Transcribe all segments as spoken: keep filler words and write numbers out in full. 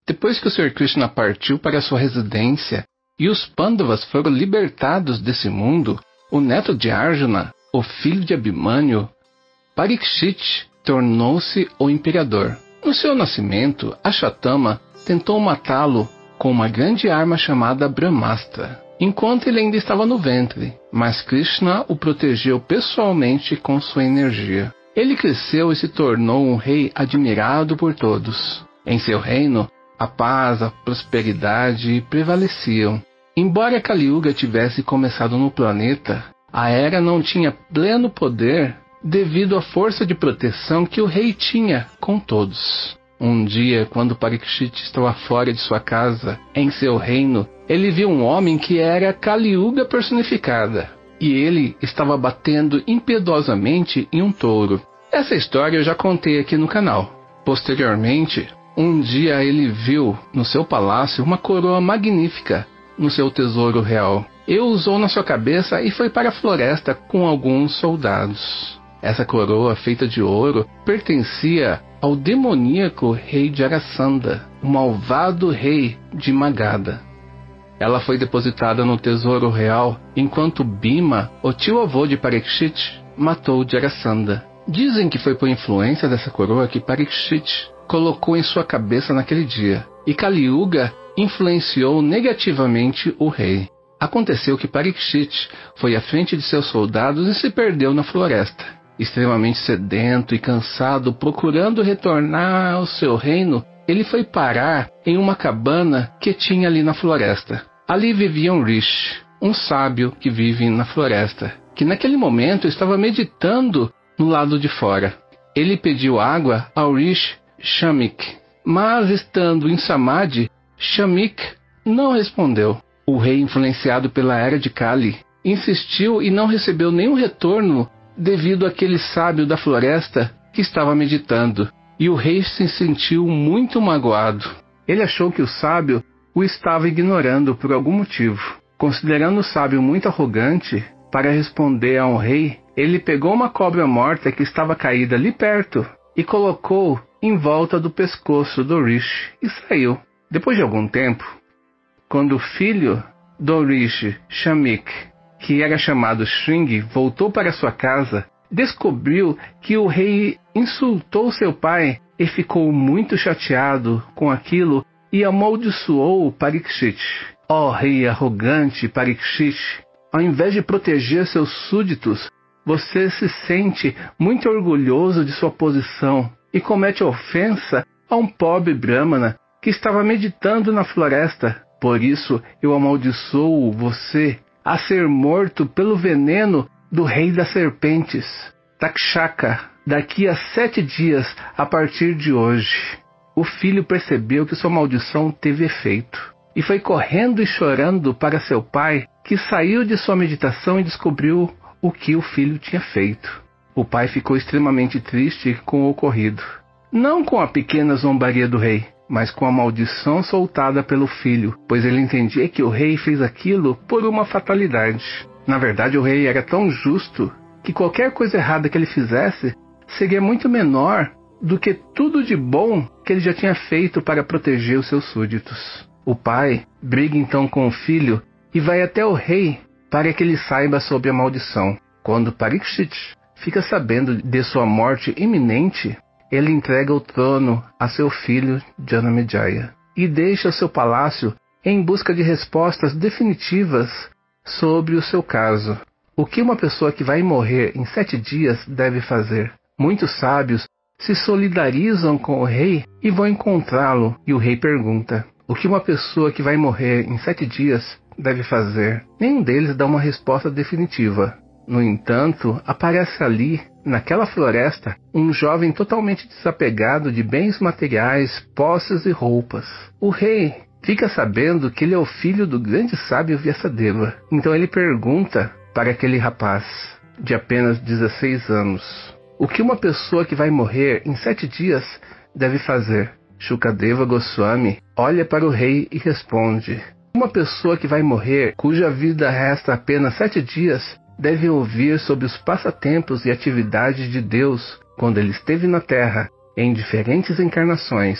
Depois que o senhor Krishna partiu para sua residência e os Pandavas foram libertados desse mundo, o neto de Arjuna, o filho de Abhimanyu, Parikshit, tornou-se o imperador. No seu nascimento, Ashatama tentou matá-lo com uma grande arma chamada Brahmastra, enquanto ele ainda estava no ventre, mas Krishna o protegeu pessoalmente com sua energia. Ele cresceu e se tornou um rei admirado por todos. Em seu reino, a paz, a prosperidade prevaleciam. Embora Kali Yuga tivesse começado no planeta, a era não tinha pleno poder devido à força de proteção que o rei tinha com todos. Um dia, quando Parikshit estava fora de sua casa, em seu reino, ele viu um homem que era Kali Yuga personificada, e ele estava batendo impiedosamente em um touro. Essa história eu já contei aqui no canal. Posteriormente, um dia ele viu no seu palácio uma coroa magnífica no seu tesouro real. E usou na sua cabeça e foi para a floresta com alguns soldados. Essa coroa feita de ouro pertencia ao demoníaco rei Jarasandha, o malvado rei de Magadha. Ela foi depositada no tesouro real enquanto Bhima, o tio-avô de Parikshit, matou Jarasandha. Dizem que foi por influência dessa coroa que Parikshit colocou em sua cabeça naquele dia, e Kali Yuga influenciou negativamente o rei. Aconteceu que Parikshit foi à frente de seus soldados e se perdeu na floresta. Extremamente sedento e cansado, procurando retornar ao seu reino, ele foi parar em uma cabana que tinha ali na floresta. Ali vivia um Rishi, um sábio que vive na floresta, que naquele momento estava meditando no lado de fora. Ele pediu água ao Rishi Shamik, mas estando em Samadhi, Shamik não respondeu. O rei, influenciado pela era de Kali, insistiu e não recebeu nenhum retorno devido àquele sábio da floresta que estava meditando, e o rei se sentiu muito magoado. Ele achou que o sábio o estava ignorando por algum motivo. Considerando o sábio muito arrogante, para responder a um rei, ele pegou uma cobra morta que estava caída ali perto e colocou em volta do pescoço do Rishi e saiu. Depois de algum tempo, quando o filho do Rishi, Shamik, que era chamado Shringi, voltou para sua casa, descobriu que o rei insultou seu pai e ficou muito chateado com aquilo e amaldiçoou Parikshit. Ó rei arrogante Parikshit, ao invés de proteger seus súditos, você se sente muito orgulhoso de sua posição e comete ofensa a um pobre brahmana que estava meditando na floresta. Por isso eu amaldiçoo você a ser morto pelo veneno do rei das serpentes, Takshaka, daqui a sete dias a partir de hoje. O filho percebeu que sua maldição teve efeito e foi correndo e chorando para seu pai, que saiu de sua meditação e descobriu o que o filho tinha feito. O pai ficou extremamente triste com o ocorrido, não com a pequena zombaria do rei, mas com a maldição soltada pelo filho, pois ele entendia que o rei fez aquilo por uma fatalidade. Na verdade, o rei era tão justo que qualquer coisa errada que ele fizesse seria muito menor do que tudo de bom que ele já tinha feito para proteger os seus súditos. O pai briga então com o filho e vai até o rei para que ele saiba sobre a maldição. Quando Parikshit fica sabendo de sua morte iminente, ele entrega o trono a seu filho Janamejaya e deixa seu palácio em busca de respostas definitivas sobre o seu caso. O que uma pessoa que vai morrer em sete dias deve fazer? Muitos sábios se solidarizam com o rei e vão encontrá-lo, e o rei pergunta: o que uma pessoa que vai morrer em sete dias deve fazer? Nenhum deles dá uma resposta definitiva. No entanto, aparece ali, naquela floresta, um jovem totalmente desapegado de bens materiais, posses e roupas. O rei fica sabendo que ele é o filho do grande sábio Vyasadeva. Então ele pergunta para aquele rapaz, de apenas dezesseis anos, o que uma pessoa que vai morrer em sete dias deve fazer? Shukadeva Goswami olha para o rei e responde: uma pessoa que vai morrer, cuja vida resta apenas sete dias, deve ouvir sobre os passatempos e atividades de Deus quando ele esteve na Terra, em diferentes encarnações,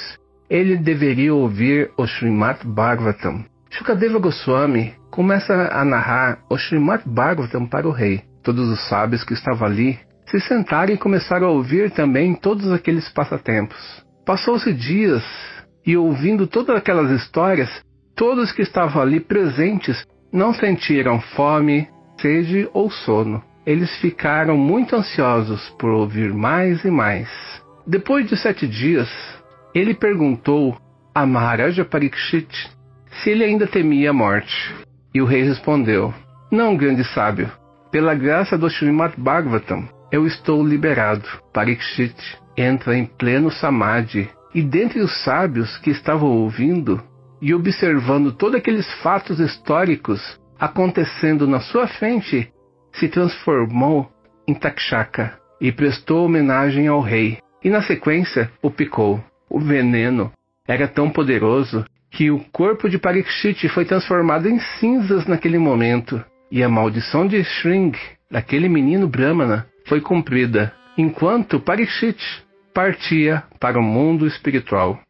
ele deveria ouvir o Srimad Bhagavatam. Shukadeva Goswami começa a narrar o Srimad Bhagavatam para o rei. Todos os sábios que estavam ali se sentaram e começaram a ouvir também todos aqueles passatempos. Passou-se dias e, ouvindo todas aquelas histórias, todos que estavam ali presentes não sentiram fome, sede ou sono. Eles ficaram muito ansiosos por ouvir mais e mais. Depois de sete dias, ele perguntou a Maharaja Parikshit se ele ainda temia a morte. E o rei respondeu: não, grande sábio, pela graça do Srimad Bhagavatam, eu estou liberado. Parikshit entra em pleno samadhi, e dentre os sábios que estavam ouvindo e observando todos aqueles fatos históricos acontecendo na sua frente, se transformou em Takshaka e prestou homenagem ao rei, e na sequência o picou. O veneno era tão poderoso que o corpo de Parikshit foi transformado em cinzas naquele momento, e a maldição de Shring, daquele menino Brahmana, foi cumprida, enquanto Parikshit partia para o mundo espiritual.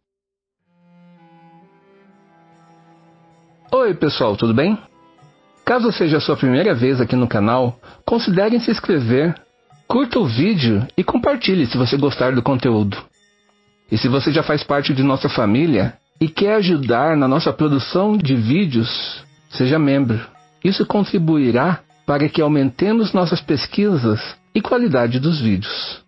Oi pessoal, tudo bem? Caso seja a sua primeira vez aqui no canal, considere se inscrever, curta o vídeo e compartilhe se você gostar do conteúdo. E se você já faz parte de nossa família e quer ajudar na nossa produção de vídeos, seja membro. Isso contribuirá para que aumentemos nossas pesquisas e qualidade dos vídeos.